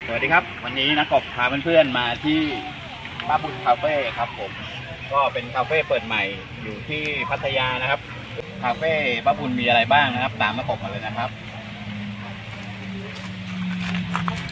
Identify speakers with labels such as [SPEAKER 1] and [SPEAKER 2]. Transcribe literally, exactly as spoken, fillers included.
[SPEAKER 1] วัสดีครับวันนี้นักกบพาเพื่อนๆมาที่ป้าบุญคาเฟ่ครับผมก็เป็นคาเฟ่เปิดใหม่อยู่ที่พัทยานะครับคาเฟ่ป้าบุญมีอะไรบ้างนะครับตามนักกบมาเลยนะครับ